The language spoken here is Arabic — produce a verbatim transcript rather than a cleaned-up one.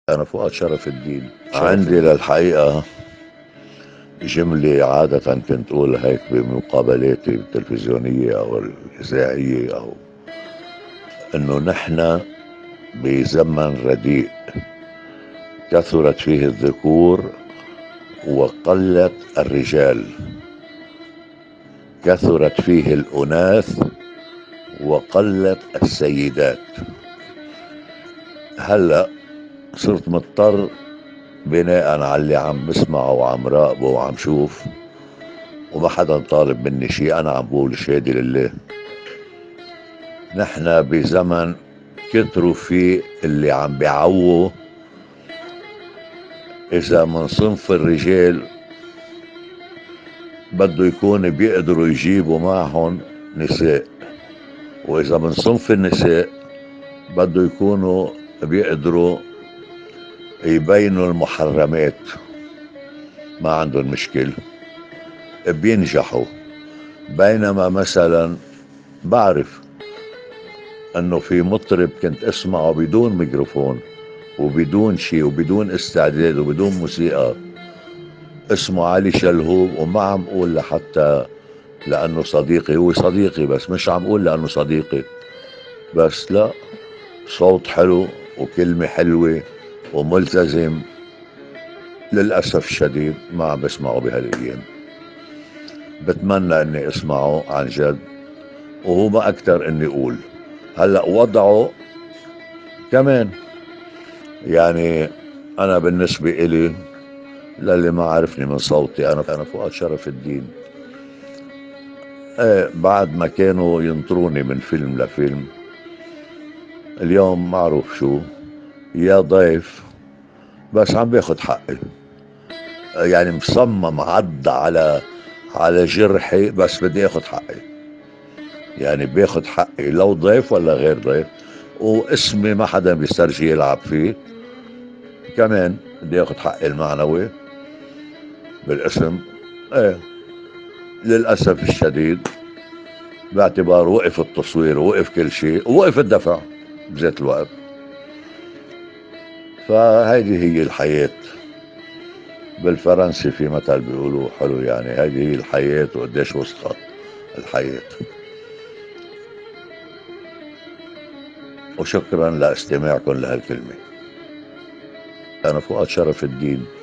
أنا فؤاد شرف الدين. شرف عندي الدين. للحقيقة جملة عادة كنت أقولها هيك بمقابلاتي التلفزيونية أو الإذاعية، أو إنه نحن بزمن رديء كثرت فيه الذكور وقلت الرجال، كثرت فيه الأناث وقلت السيدات. هلأ صرت مضطر بناء على اللي عم بسمعه وعم راقبه وعم شوف، وما حدا طالب مني شيء، أنا عم بقول شهادة لله. نحن بزمن كتروا فيه اللي عم بيعووا، إذا من صنف الرجال بده يكون بيقدروا يجيبوا معهم نساء، وإذا من صنف النساء بده يكونوا بيقدروا يبينوا المحرمات، ما عندهم مشكلة، بينجحوا. بينما مثلا بعرف انه في مطرب كنت اسمعه بدون ميكروفون وبدون شيء وبدون استعداد وبدون موسيقى، اسمه علي شلهوب، وما عم اقول لحتى لانه صديقي، هو صديقي بس مش عم اقول لانه صديقي، بس لا، صوت حلو وكلمة حلوة وملتزم. للأسف الشديد ما عم بسمعه بهالأيام. بتمنى اني اسمعه عن جد، وهو ما اكتر اني اقول. هلأ وضعه كمان، يعني انا بالنسبة الي، للي ما عرفني من صوتي، انا انا فؤاد شرف الدين. ايه، بعد ما كانوا ينطروني من فيلم لفيلم، اليوم معروف شو، يا ضيف، بس عم باخد حقي. يعني مصمم عض على على جرحي، بس بدي اخد حقي. يعني باخد حقي لو ضيف ولا غير ضيف، واسمي ما حدا بيسترجي يلعب فيه. كمان بدي اخد حقي المعنوي بالاسم. ايه، للاسف الشديد، باعتبار وقف التصوير ووقف كل شيء ووقف الدفع بذات الوقت. فهيدي هي الحياة. بالفرنسي في مثل بيقولوا حلو، يعني هيدي هي الحياة وقديش وسخة الحياة. وشكرا لاستماعكم لهالكلمة. أنا فؤاد شرف الدين.